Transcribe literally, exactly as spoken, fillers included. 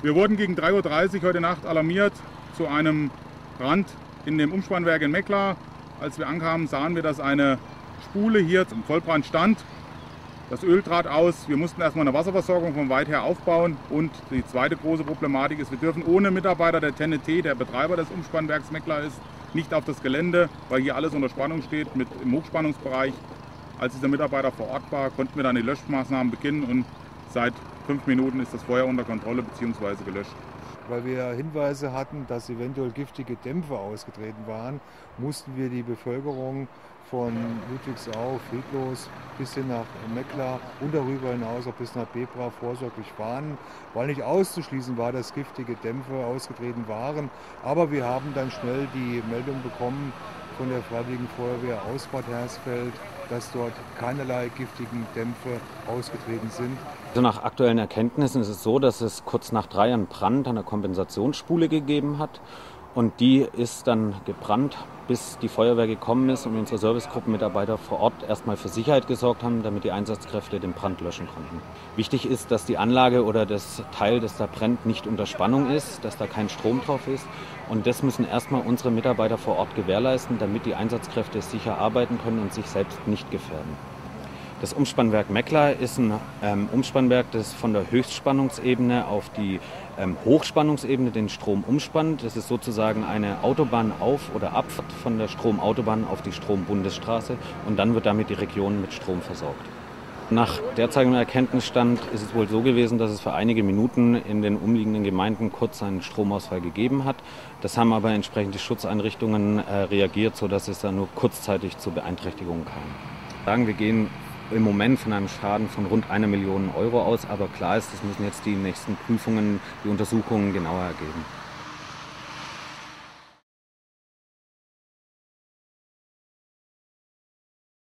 Wir wurden gegen drei Uhr dreißig heute Nacht alarmiert zu einem Brand in dem Umspannwerk in Mecklar. Als wir ankamen, sahen wir, dass eine Spule hier im Vollbrand stand. Das Öl trat aus. Wir mussten erstmal eine Wasserversorgung von weit her aufbauen. Und die zweite große Problematik ist, wir dürfen ohne Mitarbeiter der T N E T, der Betreiber des Umspannwerks Mecklar ist, nicht auf das Gelände, weil hier alles unter Spannung steht mit im Hochspannungsbereich. Als dieser Mitarbeiter vor Ort war, konnten wir dann die Löschmaßnahmen beginnen und seit fünf Minuten ist das Feuer unter Kontrolle bzw. gelöscht. Weil wir Hinweise hatten, dass eventuell giftige Dämpfe ausgetreten waren, mussten wir die Bevölkerung von Ludwigsau, Friedlos bis hin nach Mecklar und darüber hinaus auch bis nach Bebra vorsorglich warnen, weil nicht auszuschließen war, dass giftige Dämpfe ausgetreten waren. Aber wir haben dann schnell die Meldung bekommen von der Freiwilligen Feuerwehr aus Bad Hersfeld, dass dort keinerlei giftigen Dämpfe ausgetreten sind. Also nach aktuellen Erkenntnissen ist es so, dass es kurz nach drei einen Brand an der Kompensationsspule gegeben hat. Und die ist dann gebrannt, bis die Feuerwehr gekommen ist und unsere Servicegruppenmitarbeiter vor Ort erstmal für Sicherheit gesorgt haben, damit die Einsatzkräfte den Brand löschen konnten. Wichtig ist, dass die Anlage oder das Teil, das da brennt, nicht unter Spannung ist, dass da kein Strom drauf ist. Und das müssen erstmal unsere Mitarbeiter vor Ort gewährleisten, damit die Einsatzkräfte sicher arbeiten können und sich selbst nicht gefährden. Das Umspannwerk Mecklar ist ein ähm, Umspannwerk, das von der Höchstspannungsebene auf die ähm, Hochspannungsebene den Strom umspannt. Das ist sozusagen eine Autobahnauf- oder Abfahrt von der Stromautobahn auf die Strombundesstraße und dann wird damit die Region mit Strom versorgt. Nach derzeitigem Erkenntnisstand ist es wohl so gewesen, dass es für einige Minuten in den umliegenden Gemeinden kurz einen Stromausfall gegeben hat. Das haben aber entsprechend die Schutzeinrichtungen äh, reagiert, sodass es dann nur kurzzeitig zu Beeinträchtigungen kam. Sagen, wir gehen im Moment von einem Schaden von rund einer Million Euro aus, aber klar ist, das müssen jetzt die nächsten Prüfungen, die Untersuchungen genauer ergeben.